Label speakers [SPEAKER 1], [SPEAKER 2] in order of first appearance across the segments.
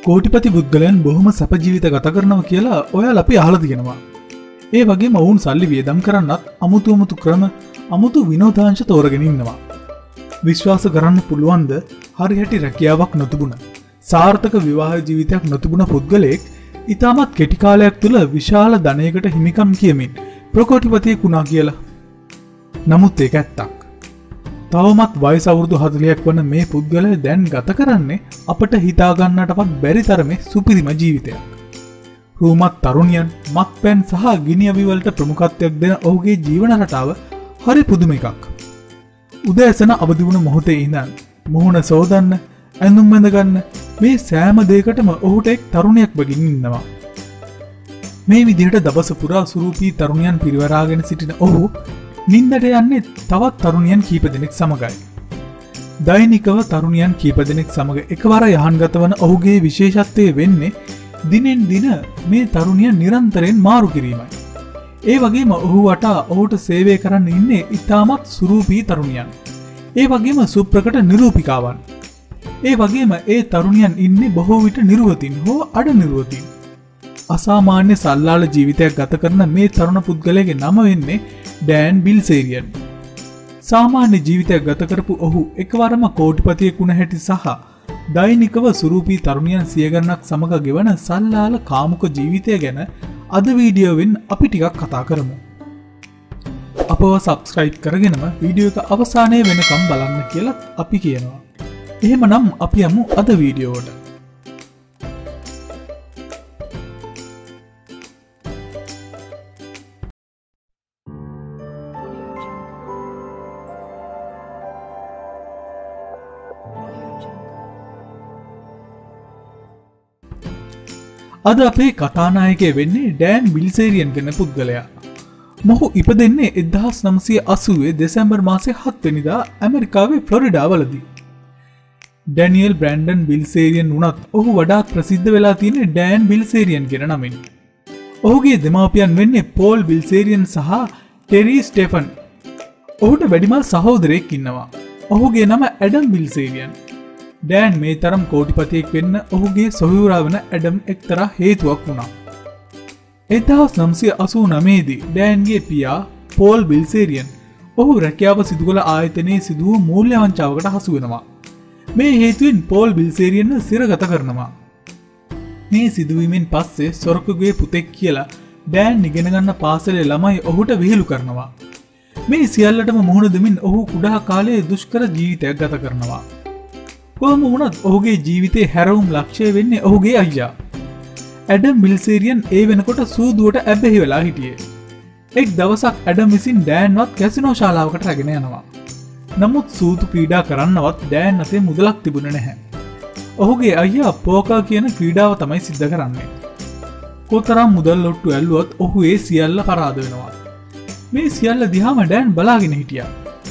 [SPEAKER 1] කෝටිපති පුද්ගලයන් බොහොම සැප ජීවිත ගත කරනවා කියලා ඔයාලා අපි අහලා තියෙනවා. ඒ වගේම වුන් සල්ලි වියදම් කරන්නත් අමුතු ක්‍රම අමුතු විනෝදාංශ තෝරගෙන ඉන්නවා. විශ්වාස කරන්න පුළුවන්ද හරිහැටි රැකියාවක් නොතිබුණ සාර්ථක විවාහ ජීවිතයක් නොතිබුණ පුද්ගලයෙක් ඉතාමත් කෙටි කාලයක් තුළ විශාල ධනයකට හිමිකම් කියමින් ප්‍රකෝටිපතියෙක් වුණා කියලා. නමුත් ඒක ඇත්තක්. තවමත් වයස අවුරුදු 40ක් වන මේ පුද්ගලයා දැන් ගත කරන්නේ අපට හිතා ගන්නටවත් බැරි තරමේ සුපිරිම ජීවිතයක්. රූමත් තරුණියන් මත්පැන් සහ ගිනි අවි වලට ප්‍රමුඛත්වයක් දෙන ඔහුගේ ජීවන රටාව හරි පුදුම එකක්. උදෑසන අවදි වුණ මොහොතේ ඉඳන් මුහුණ සෝදන්න, ඇඳුම් බඳ ගන්න මේ සෑම දෙයකටම ඔහුට එක් තරුණියක් වගේ ඉන්නවා. මේ විදිහට දවස පුරා සුරූපී තරුණියන් පිරිවරාගෙන සිටින ඔහු නින්දට යන්නේ තවත් තරුණියන් කීප දෙනෙක් සමගයි. දෛනිකව තරුණියන් කීප දෙනෙක් සමග එකවර යහන්ගත වන ඔහුගේ විශේෂත්වය වෙන්නේ දිනෙන් දින මේ තරුණියන් නිරන්තරයෙන් මාරු කිරීමයි. ඒ වගේම ඔහු වටා ඔහුට සේවය කරන්න ඉන්නේ ඉතාමත් සුරූපී තරුණියන්. ඒ වගේම සුප්‍රකට නිරූපිකාවන්. ඒ වගේම ඒ තරුණියන් ඉන්නේ බොහෝ විට නිර්වතින් හෝ අඩ නිර්වතින්. අසාමාන්‍ය සල්ලාල ජීවිතයක් ගත කරන මේ තරුණ පුද්ගලයාගේ නම වෙන්නේ ඩෑන් බිල්සේරියන්. සාමාන්‍ය ජීවිතයක් ගත කරපු ඔහු එකවරම කෝටිපතියෙක් වුණ හැටි සහ දෛනිකව සුරූපී තරුණියන් සිය ගණනක් සමග ගෙවන සල්ලාල කාමුක ජීවිතය ගැන අද වීඩියෝවෙන් අපි ටිකක් කතා කරමු. අපව සබ්ස්ක්‍රයිබ් කරගෙනම වීඩියෝ එක අවසානයේ වෙනකම් බලන්න කියලා අපි කියනවා. එහෙමනම් අපි යමු අද වීඩියෝවට. අද අපේ කතානායකය වෙන්නේ ඩෑන් බිල්සේරියන් ගැන පුද්ගලයා. මොහු ඉපදෙන්නේ 1980 දෙසැම්බර් මාසේ 7 වෙනිදා ඇමරිකාවේ ෆ්ලොරිඩා වලදී. ඩැනියල් බ්‍රැන්ඩන් බිල්සේරියන් වුණත් ඔහු වඩාත් ප්‍රසිද්ධ වෙලා තියෙන්නේ ඩෑන් බිල්සේරියන් කියන නමින්. ඔහුගේ දෙමාපියන් වෙන්නේ පෝල් බිල්සේරියන් සහ ටෙරි ස්ටෙෆන්. ඔහුට වැඩිමල් සහෝදරයෙක් ඉන්නවා. ඔහුගේ නම ඇඩම් බිල්සේරියන්. ඩෑන් මේ තරම් කෝටිපතියෙක් වෙන්න ඔහුගේ සොහොයුරා වන ඇඩම් එක්තරා හේතුවක් වුණා. 1989 දී ඩෑන්ගේ පියා පෝල් බිල්සේරියන් ඔහු රැකියාව සිදු කළ ආයතනයේ සිදු වූ මූල්‍ය වංචාවකට හසු වෙනවා. මේ හේතුවෙන් පෝල් බිල්සේරියන්ව සිරගත කරනවා. මේ සිදුවීමෙන් පස්සේ සොරකුගේ පුතෙක් කියලා ඩෑන් ඉගෙන ගන්න පාසලේ ළමයි ඔහුට විහිළු කරනවා. මේ සියල්ලටම මුහුණ දෙමින් ඔහු කුඩා කාලයේ දුෂ්කර ජීවිතයක් ගත කරනවා. කොහොම වුණත් ඔහුගේ ජීවිතේ හැරවුම් ලක්ෂ්‍ය වෙන්නේ ඔහුගේ අයියා. ඇඩම් බිල්සේරියන් ඒ වෙනකොට සූදුවට ඇබ්බැහි වෙලා හිටියේ. එක් දවසක් ඇඩම් විසින් ඩෑන්වත් කැසිනෝ ශාලාවකට රැගෙන යනවා. නමුත් සූදු ක්‍රීඩා කරන්නවත් ඩෑන් අතේ මුදලක් තිබුණේ නැහැ. ඔහුගේ අයියා පෝකර් කියන ක්‍රීඩාව තමයි සිද්ධ කරන්නේ. කොතරම් මුදල් ඔට්ටු ඇල්ලුවත් ඔහු ඒ සියල්ල පරාද වෙනවා. මේ සියල්ල දිහාම ඩෑන් බලාගෙන හිටියා.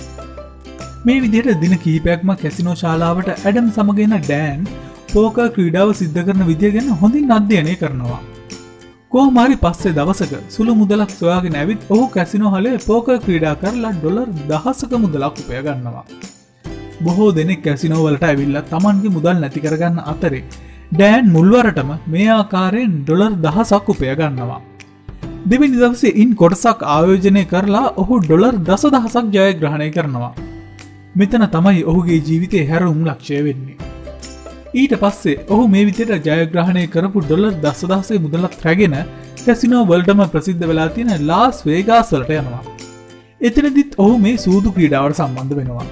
[SPEAKER 1] මේ විදිහට දින කිහිපයක්ම කැසිනෝ ශාලාවට ඇඩම් සමග එන ඩෑන් පෝකර් ක්‍රීඩාව සිද්ධ කරන විදිය ගැන හොඳින් අධ්‍යයනය කරනවා. කොහොම හරි පස්සේ දවසක සුළු මුදලක් සොයාගෙන ඇවිත් ඔහු කැසිනෝ හලේ පෝකර් ක්‍රීඩා කරලා ඩොලර් 1000ක මුදලක් උපය ගන්නවා. බොහෝ දෙනෙක් කැසිනෝ වලට ඇවිල්ලා Tamanගේ මුදල් නැති කරගන්න අතරේ ඩෑන් මුල්වරටම මේ ආකාරයෙන් ඩොලර් 1000ක් උපය ගන්නවා. දෙවෙනි දවසේ ඉන් කොටසක් ආයෝජනය කරලා ඔහු ඩොලර් 10000ක් ජයග්‍රහණය කරනවා. මෙතන තමයි ඔහුගේ ජීවිතේ හැරවුම් ලක්ෂ්‍ය වෙන්නේ. ඊට පස්සේ ඔහු මේ විදිහට ජයග්‍රහණය කරපු ඩොලර් 10000 මුදලක් රැගෙන කැසිනෝ වලටම ප්‍රසිද්ධ වෙලා තියෙන ලාස් වේගාස් වලට යනවා. එතනදිත් ඔහු මේ සූදු ක්‍රීඩාවට සම්බන්ධ වෙනවා.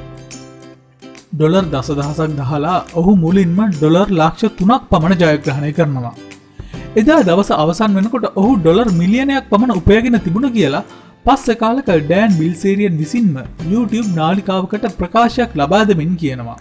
[SPEAKER 1] ඩොලර් 10000ක් දහලා ඔහු මුලින්ම ඩොලර් ලක්ෂ 3ක් පමණ ජයග්‍රහණය කරනවා. එදා දවස අවසන් වෙනකොට ඔහු ඩොලර් මිලියනයක් පමණ උපයගෙන තිබුණ කියලා පස්සේ කාලක ඩෑන් බිල්සේරියන් විසින්ම YouTube නාලිකාවකට ප්‍රකාශයක් ලබා දෙමින් කියනවා.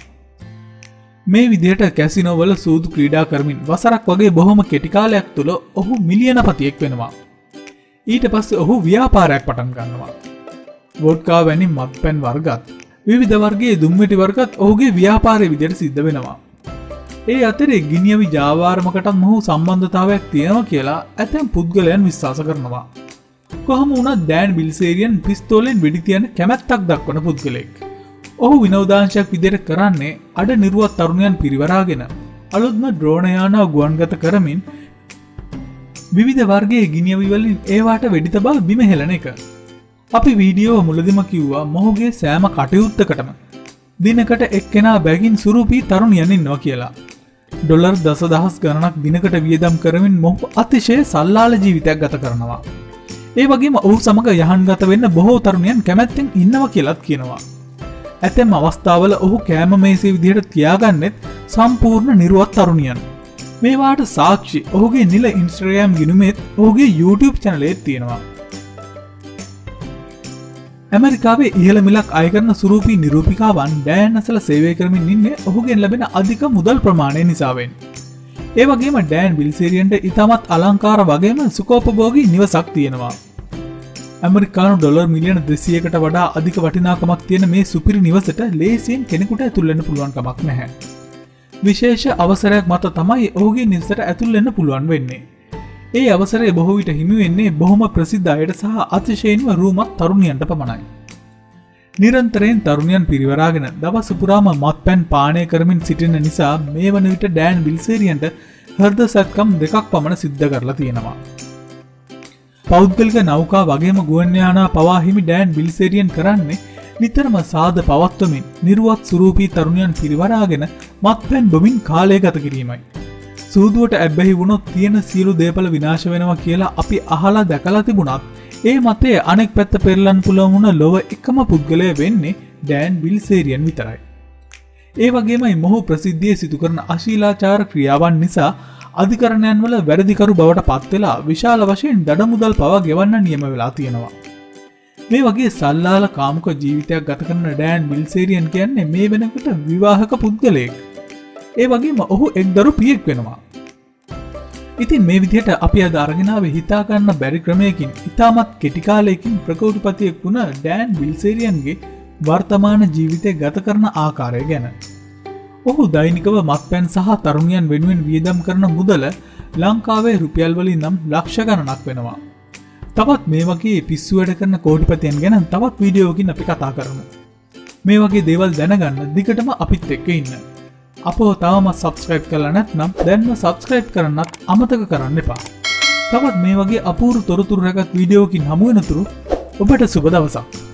[SPEAKER 1] මේ විදිහට කැසිනෝ වල සූදු ක්‍රීඩා කරමින් වසරක් වගේ බොහොම කෙටි කාලයක් තුල ඔහු මිලියනපතියෙක් වෙනවා. ඊට පස්සේ ඔහු ව්‍යාපාරයක් පටන් ගන්නවා. වොඩ්කා වැනි මත්පැන් වර්ගත් විවිධ වර්ගයේ දුම්වැටි වර්ගත් ඔහුගේ ව්‍යාපාරයේ විදිහට සිද්ධ වෙනවා. ඒ අතරේ ගිනියවි ජාවාරමකටත් මොහු සම්බන්ධතාවයක් තියෙනවා කියලා ඇතැම් පුද්ගලයන් විශ්වාස කරනවා. කොහොම වුණත් ඩෑන් බිල්සේරියන් පිස්තෝලෙන් වෙඩි තියන කැමැත්තක් දක්වන පුද්ගලෙක්. ඔහු විනෝදාංශයක් විදිහට කරන්නේ අඩ නිර්වත් තරුණයන් පිරිවරාගෙන අලුත්ම ඩ්‍රෝන යානාව ගුවන්ගත කරමින් විවිධ වර්ගයේ ගිනියවි වලින් ඒවාට වෙඩි තබා බිම හෙළන එක. අපි වීඩියෝ මුලදිම කිව්වා මොහුගේ සෑම කටයුත්තකටම දිනකට එක්කෙනා බැගින් සුරූපී තරුණියන් ඉන්නවා කියලා. ඩොලර් දසදහස් ගණනක් දිනකට වියදම් කරමින් මොහු අතිශය සල්ලාල ජීවිතයක් ගත කරනවා. ඒ වගේම ඔහු සමග යහන්ගත වෙන්න බොහෝ තරුණියන් කැමැත්තෙන් ඉන්නවා කියලාත් කියනවා. ඇතැම් අවස්ථාවල ඔහු කෑම මේසේ විදිහට තියාගන්නෙත් සම්පූර්ණ නිර්වත් තරුණියන්. මේවාට සාක්ෂි ඔහුගේ නිල ඉන්ස්ට්‍රග්‍රෑම් ගිණුමේත් ඔහුගේ YouTube චැනලේත් තියෙනවා. ඇමරිකාවේ ඉහළ මිලක් අය කරන සුරූපී නිරූපිකාවන් ඩෑන් අසල සේවය කරමින් ඉන්නේ ඔහුගෙන් ලැබෙන අධික මුදල් ප්‍රමාණය නිසාවෙන්. ඒ වගේම ඩෑන් බිල්සේරියන්ට ඉතාමත් අලංකාර වගේම සුඛෝපභෝගී නිවසක් තියෙනවා. ඇමරිකානු ඩොලර් මිලියන 200කට වඩා අධික වටිනාකමක් තියෙන මේ සුපිරි නිවසට ලේසියෙන් කෙනෙකුට ඇතුල් වෙන්න පුළුවන් කමක් නැහැ. විශේෂ අවසරයක් මත තමයි ඔහුගේ නිවසට ඇතුල් වෙන්න පුළුවන් වෙන්නේ. ඒ අවසරය බොහෝ විට හිමි වෙන්නේ බොහොම ප්‍රසිද්ධ අයට සහ අතිශයින්ම රූමත් තරුණියන්ට පමණයි. නිරන්තරයෙන් තරුණියන් පිරිවරාගෙන දවස පුරාම මත්පැන් පානය කරමින් සිටින නිසා මේ වන විට ඩෑන් බිල්සේරියන්ට හෘද සැත්කම් 2ක් පමණ සිද්ධ කරලා තියෙනවා. පෞද්ගලික නෞකා වගේම ගුවන් යානා පවා හිමි ඩෑන් බිල්සේරියන් කරන්නේ නිතරම සාද පවත්වමින් නිර්වත් සුරූපී තරුණියන් පිරිවරාගෙන මත්පැන් බොමින් කාලය ගත කිරීමයි. සූදුවට ඇබ්බැහි වුණොත් තියෙන සියලු දේපල විනාශ වෙනවා කියලා අපි අහලා දැකලා තිබුණත් ඒ මතය අනෙක් පැත්ත පෙරලන්න පුළුවන් වුණ ලොව එකම පුද්ගලයා වෙන්නේ ඩෑන් බිල්සේරියන් විතරයි. ඒ වගේමයි මොහු ප්‍රසිද්ධියේ සිදු කරන අශීලාචාර ක්‍රියාවන් නිසා අධිකරණයන් වල වැරදිකරු බවට පත් වෙලා විශාල වශයෙන් දඩමුදල් පවා ගෙවන්න නියම වෙලා තියෙනවා. මේ වගේ සල්ලාල කාමුක ජීවිතයක් ගත කරන ඩෑන් බිල්සේරියන් කියන්නේ මේ වෙනකොට විවාහක පුද්ගලයෙක්. ඒ වගේම ඔහු එක් දරු පියෙක් වෙනවා. ඉතින් මේ විදිහට අපි අද අරගෙන ආවේ හිතා ගන්න බැරි ක්‍රමයකින් ඉතාමත් කෙටි කාලයකින් ප්‍රකෝටිපතියෙක් වුණ ඩෑන් බිල්සේරියන්ගේ වර්තමාන ජීවිතය ගත කරන ආකාරය ගැන. ඔහු දෛනිකව මත්පැන් සහ තරුණියන් වෙනුවෙන් වියදම් කරන මුදල ලංකාවේ රුපියල් වලින් නම් ලක්ෂ ගණනක් වෙනවා. තවත් මේ වගේ පිස්සු වැඩ කරන කෝටිපතියන් ගැන තවත් වීඩියෝකින් අපි කතා කරමු. මේ වගේ දේවල් දැනගන්න දිගටම අපිත් එක්ක ඉන්න. අපව තවමත් සබස්ක්‍රයිබ් කරලා නැත්නම් දැන්ම සබස්ක්‍රයිබ් කරන්නත් අමතක කරන්න එපා. තවත් මේ වගේ අපූර්ව තොරතුරු රැගත් වීඩියෝකින් හමු වෙනතුරු ඔබට සුබ දවසක්.